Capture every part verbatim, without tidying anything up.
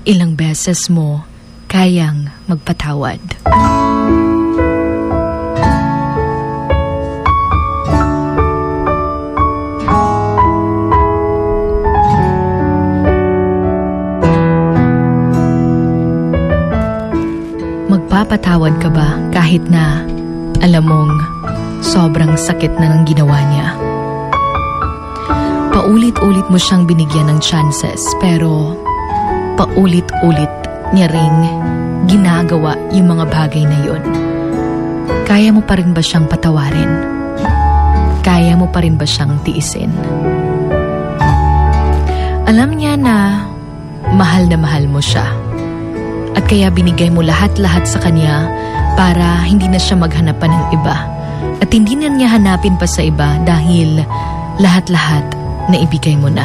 ilang beses mo kayang magpatawad. Magpapatawad ka ba kahit na alam mong sobrang sakit na ng ginawa niya? Paulit-ulit mo siyang binigyan ng chances pero paulit-ulit niya ring ginagawa yung mga bagay na yun. Kaya mo pa rin ba siyang patawarin? Kaya mo pa rin ba siyang tiisin? Alam niya na mahal na mahal mo siya. At kaya binigay mo lahat-lahat sa kanya para hindi na siya maghanap pa ng iba. At hindi na niya hanapin pa sa iba dahil lahat-lahat na ibigay mo na.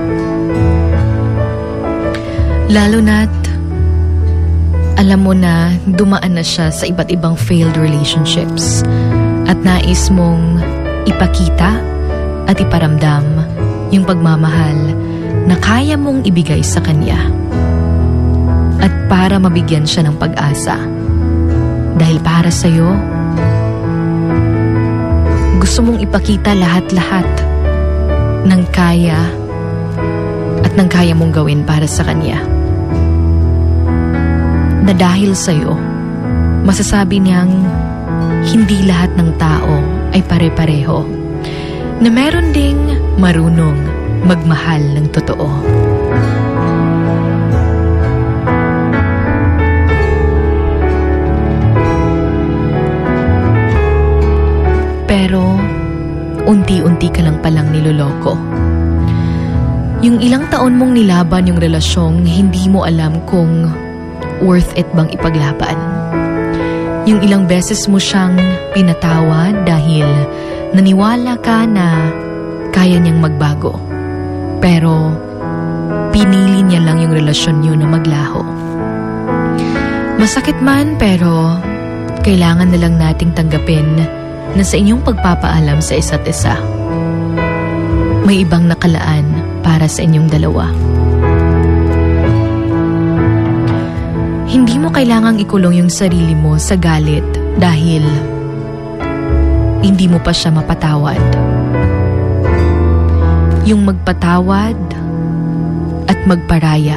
Lalo na't alam mo na dumaan na siya sa iba't ibang failed relationships at nais mong ipakita at iparamdam yung pagmamahal na kaya mong ibigay sa kanya. At para mabigyan siya ng pag-asa. Dahil para sa'yo, gusto mong ipakita lahat-lahat ng kaya at ng kaya mong gawin para sa kanya. Na dahil sa'yo, masasabi niyang hindi lahat ng tao ay pare-pareho. Na meron ding marunong magmahal ng totoo. Pero, unti-unti ka lang palang niloloko. Yung ilang taon mong nilaban yung relasyong hindi mo alam kung worth it bang ipaglaban. Yung ilang beses mo siyang pinatawad dahil naniwala ka na kaya niyang magbago. Pero, pinili niya lang yung relasyon niyo na maglaho. Masakit man pero, kailangan na lang nating tanggapin na sa inyong pagpapaalam sa isa't isa, may ibang nakalaan para sa inyong dalawa. Hindi mo kailangang ikulong yung sarili mo sa galit dahil hindi mo pa siya mapatawad. Yung magpatawad at magparaya.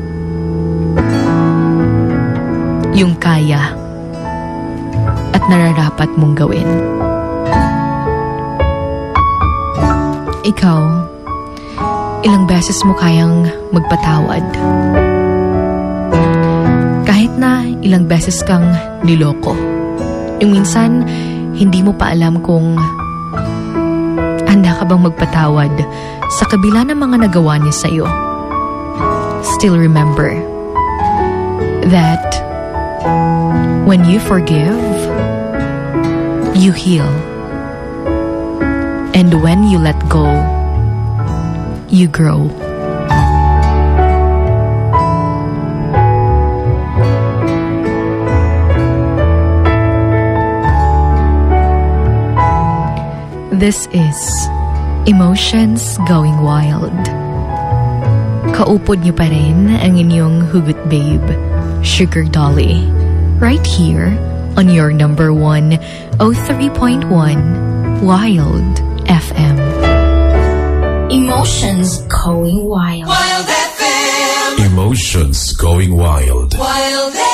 Yung kaya at nararapat mong gawin. Ikaw, ilang beses mo kayang magpatawad? Kahit na ilang beses kang niloko. Yung minsan, hindi mo pa alam kung handa ka bang magpatawad sa kabila ng mga nagawa niya sa'yo. Still remember that when you forgive, you heal. And when you let go, you grow. This is Emotions Going Wild. Kaupod niyo pa rin ang inyong hugot babe, Sugar Dolly. Right here on your number one oh three point one Wild F M. Emotions Going Wild. Wild F M. Emotions Going Wild. Wild F M.